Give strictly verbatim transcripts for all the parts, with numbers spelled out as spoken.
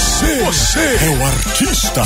Você, você é o artista.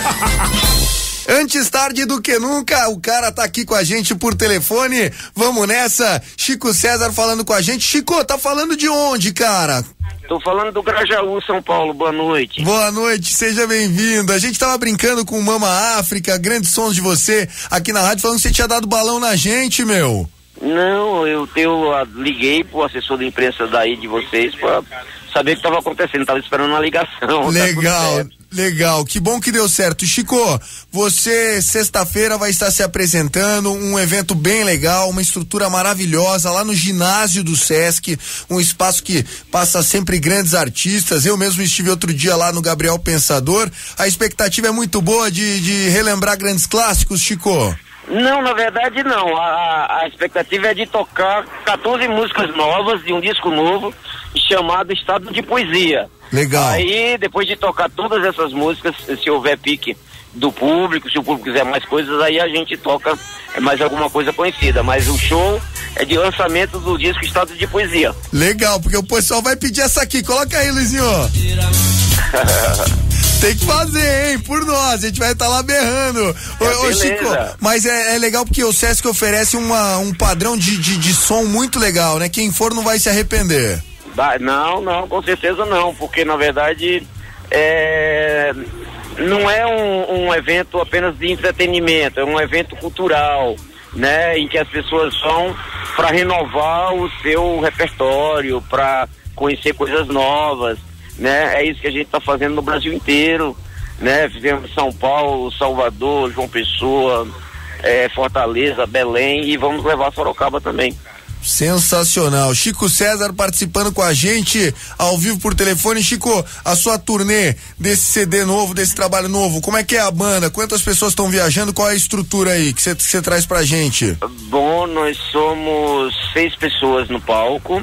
Antes tarde do que nunca, o cara tá aqui com a gente por telefone. Vamos nessa. Chico César falando com a gente. Chico, tá falando de onde, cara? Tô falando do Grajaú, São Paulo. Boa noite. Boa noite, seja bem-vindo. A gente tava brincando com o Mama África, grandes sons de você aqui na rádio, falando que você tinha dado balão na gente, meu. Não, eu, eu uh, liguei pro assessor de imprensa daí de vocês pra saber o que tava acontecendo. Tava esperando uma ligação. Legal. Tá Legal, que bom que deu certo. Chico, você sexta-feira vai estar se apresentando, um evento bem legal, uma estrutura maravilhosa lá no ginásio do Sesc, um espaço que passa sempre grandes artistas. Eu mesmo estive outro dia lá no Gabriel Pensador. A expectativa é muito boa de, de relembrar grandes clássicos, Chico? Não, na verdade não. A, a expectativa é de tocar quatorze músicas novas de um disco novo chamado Estado de Poesia. Legal. Aí, depois de tocar todas essas músicas, se houver pique do público, se o público quiser mais coisas, aí a gente toca mais alguma coisa conhecida. Mas o show é de lançamento do disco Estado de Poesia. Legal, porque o pessoal vai pedir essa aqui. Coloca aí, Luizinho. Tem que fazer, hein? Por nós, a gente vai estar tá lá berrando. Ô, é, ô Chico, mas é, é legal porque o Sesc oferece uma, um padrão de, de, de som muito legal, né? Quem for não vai se arrepender. Não, não, com certeza não, porque na verdade é, não é um, um evento apenas de entretenimento, é um evento cultural, né? Em que as pessoas vão para renovar o seu repertório, para conhecer coisas novas, né? É isso que a gente está fazendo no Brasil inteiro, né? Fizemos São Paulo, Salvador, João Pessoa, é, Fortaleza, Belém e vamos levar Sorocaba também. Sensacional. Chico César participando com a gente ao vivo por telefone. Chico, a sua turnê desse C D novo, desse trabalho novo, como é que é a banda? Quantas pessoas estão viajando? Qual é a estrutura aí que você traz pra gente? Bom, nós somos seis pessoas no palco.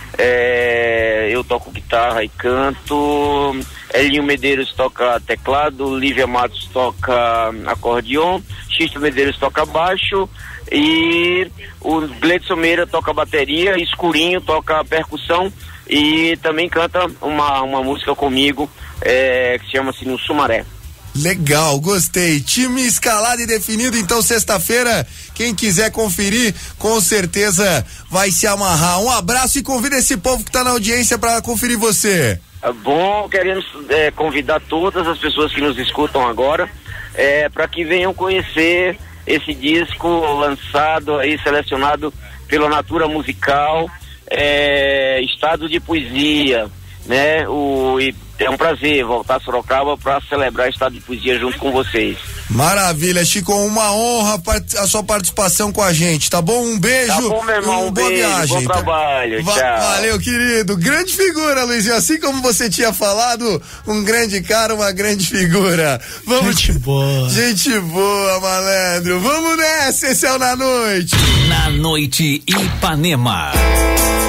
É, eu toco guitarra e canto. Elinho Medeiros toca teclado, Lívia Matos toca acordeon, Xisto Medeiros toca baixo e o Gleidson Meira toca bateria, Escurinho toca percussão e também canta uma, uma música comigo é, que chama-se No Sumaré. Legal, gostei. Time escalado e definido, então sexta-feira, quem quiser conferir, com certeza vai se amarrar. Um abraço e convida esse povo que tá na audiência para conferir você. Bom, queremos é, convidar todas as pessoas que nos escutam agora é, para que venham conhecer esse disco lançado aí, selecionado pela Natura Musical, é, Estado de Poesia, né? O, e é um prazer voltar a Sorocaba para celebrar Estado de Poesia junto com vocês. Maravilha, Chico, uma honra a sua participação com a gente, tá bom? Um beijo. Tá bom, meu irmão, um, um boa beijo, viagem. Bom trabalho, Va- tchau. Valeu, querido. Grande figura, Luizinho, assim como você tinha falado, um grande cara, uma grande figura. Vamos... Gente boa. Gente boa, malandro. Vamos nessa, esse é o Na Noite. Na Noite Ipanema.